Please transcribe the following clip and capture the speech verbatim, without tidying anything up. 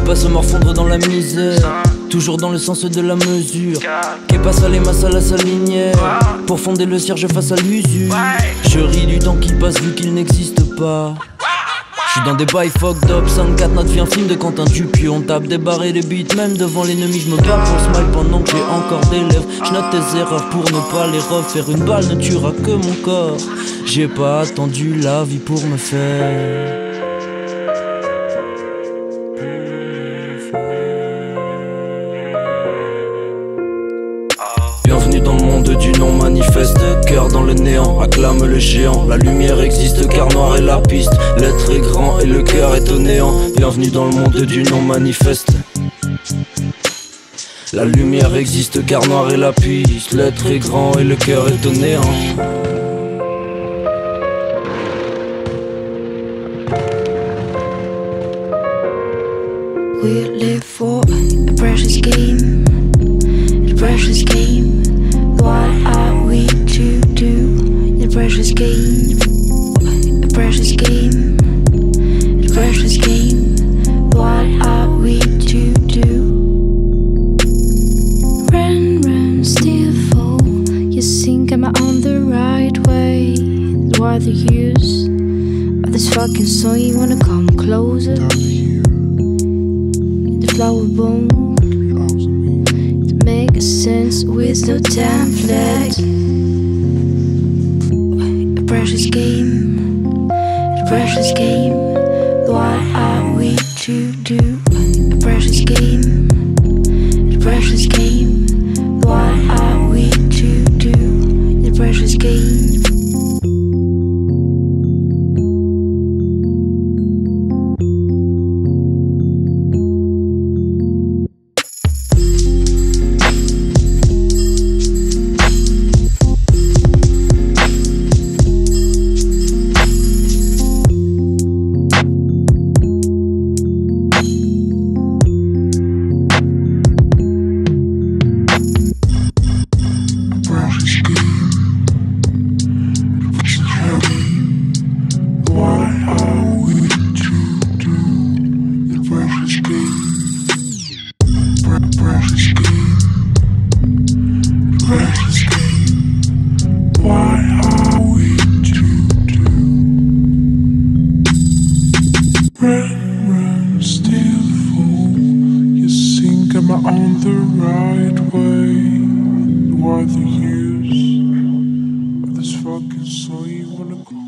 pas se morfondre dans la misère, toujours dans le sens de la mesure. Qu'est pas ça les masses à la salinière, pour fonder le cierge face à l'usure. Je ris du temps qui passe vu qu'il n'existe pas. J'suis dans des bails fucked up, cinq-quatre, notre vie un film de Quentin Dupieux. On tape des barres et des beats, même devant l'ennemi j'me bats pour smile pendant que j'ai encore des lèvres. J'note tes erreurs pour ne pas les refaire, une balle ne tuera que mon corps. J'ai pas attendu la vie pour me faire. Bienvenue dans le monde du non manifeste, cœur dans le néant, acclame le géant. La lumière existe car noir est la piste, l'être est grand et le cœur est au néant. Bienvenue dans le monde du non manifeste. La lumière existe car noir est la piste, l'être est grand et le cœur est au néant. We live for a precious game, a precious game. What are we to do? A precious game, a precious game, a precious game. What are we to do? Run, run, still fall. You think I'm on the right way? What the use of this fucking song? You wanna come closer? Flower bone to make a sense with no template. A precious game, a precious game. What are we to do? A precious game, a precious game. What are we to do? A precious game. Am I on the right way? What are the use of this fucking song you wanna call?